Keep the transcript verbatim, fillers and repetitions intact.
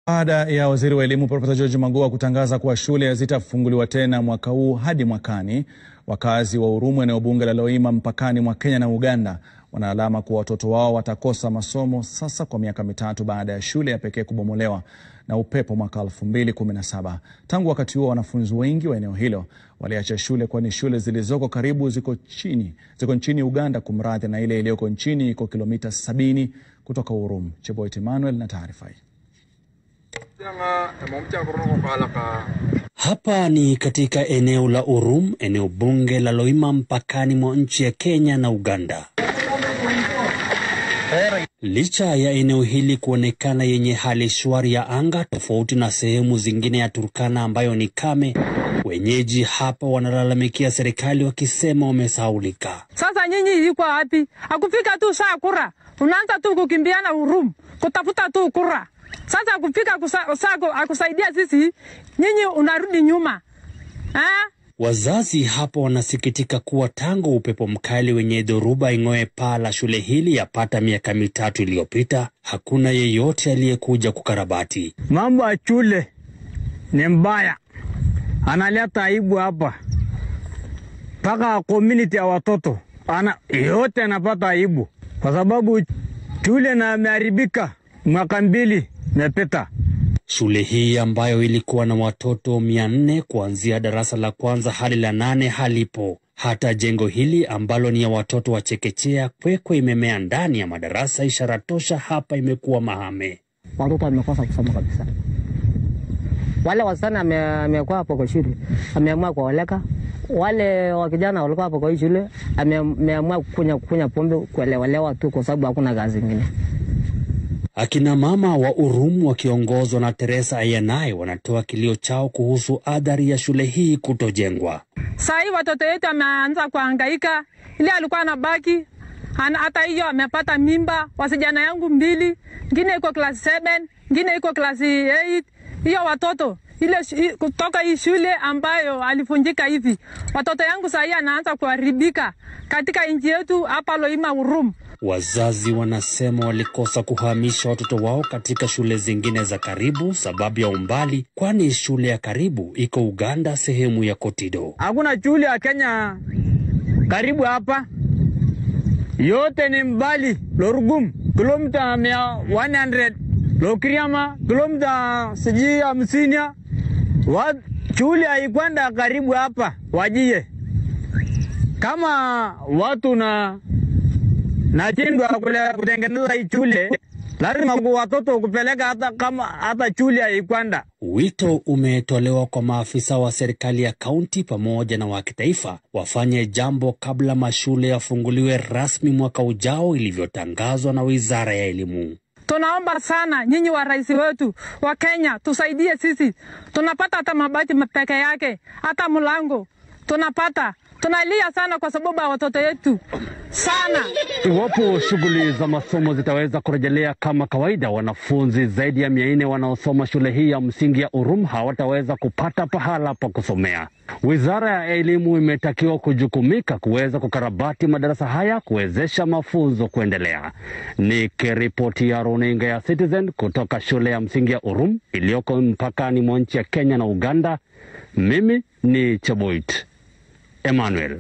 Baada ya waziri wa elimu Profesa George Magoha kutangaza kuwa shule hazitafunguliwa tena mwaka huu hadi mwakani, wakazi wa Urum eneo bunge la Loima mpakani mwa Kenya na Uganda wanaalama kuwa watoto wao watakosa masomo sasa kwa miaka mitatu baada ya shule ya pekee kubomolewa na upepo mwaka elfu mbili kumi na saba. Tangu wakati huo wanafunzi wengi wa eneo hilo waliacha shule kwani shule zilizoko karibu ziko chini ziko nchini Uganda kumradhi, na ile iliyoko nchini iko kilomita sabini kutoka Urum. Cheboit Emmanuel na taarifa hii. Hapa ni katika eneo la Urum, eneo bunge la Loima mpakani mwa nchi ya Kenya na Uganda. Licha ya eneo hili kuonekana yenye hali shwari ya anga tofauti na sehemu zingine ya Turkana ambayo ni kame, wenyeji hapa wanalalamikia serikali wakisema wamesahaulika. Sasa nyinyi yuko wapi? Hakufika tu saa kura, unaanza tu kukimbiana Urum kutafuta tu kura. Sasa kufika kusako akusaidia sisi, nyinyi unarudi nyuma. Ha? Wazazi hapa wanasikitika kuwa tangu upepo mkali wenye dhoruba ing'oe paa la shule hili yapata miaka mitatu iliyopita, hakuna yeyote aliyekuja kukarabati. Mambo ya shule ni mbaya. Analeta aibu hapa. Paka community ya watoto ana yote anapata aibu kwa sababu shule na imeharibika mwaka mbili mepita. Shule hii ambayo ilikuwa na watoto mia nne kuanzia darasa la kwanza hadi la nane halipo. Hata jengo hili ambalo ni ya watoto wa chekechea kwekwe imemea ndani ya madarasa, ishara tosha hapa imekuwa mahame. Watoto wamekosa kusoma kabisa. Wale wasichana amekuwa hapo kwa shule, ameamua kuoleka. Wale wakijana walikuwa hapo kwa shule, ameamua kunywa kunywa pombe kuelewelewa tu kwa sababu hakuna kazi nyingine. Akina mama wa Urum wakiongozwa na Teresa Ayanai wanatoa kilio chao kuhusu adhari ya shule hii kutojengwa. Sasa watoto wetu wameanza kuhangaika. Ile alikuwa anabaki hata hiyo amepata mimba. Wasijana yangu mbili, ngine iko class saba, ngine iko class eight. Hiyo watoto ile kutoka hii shule ambayo alifunjika hivi. Watoto yangu sasa anaanza kuharibika katika nchi yetu hapa Loima Urum. Wazazi wanasema walikosa kuhamisha watoto wao katika shule zingine za karibu sababu ya umbali, kwani shule ya karibu iko Uganda sehemu ya Kotido. Hakuna shule ya Kenya karibu hapa. Yote ni mbali. Lorugum kilomita mia moja, Lokiriama kilomita sijui hamsini. Wa shule haikwenda karibu hapa wajie. Kama watu na na jindwa kutengeneza hii shule, lazima watoto kupeleka hata kama hata shule haikwenda. Wito umetolewa kwa maafisa wa serikali ya kaunti pamoja na wa kitaifa wafanye jambo kabla mashule yafunguliwe rasmi mwaka ujao ilivyotangazwa na Wizara ya Elimu. Tunaomba sana nyinyi wa rais wetu wa Kenya tusaidie sisi. Tunapata hata mabati peke yake, hata mlango tunapata. Tunalia sana kwa sababu ya watoto wetu sana. Iwapo shughuli za masomo zitaweza kurejelea kama kawaida, wanafunzi zaidi ya mia nne wanaosoma shule hii ya msingi ya Urum hawataweza kupata pahala pa kusomea. Wizara ya Elimu imetakiwa kujukumika kuweza kukarabati madarasa haya kuwezesha mafunzo kuendelea. Nikiripoti ya runinga ya Citizen kutoka shule ya msingi ya Urum iliyoko mpakani mwa nchi ya Kenya na Uganda, mimi ni Cheboit Emmanuel.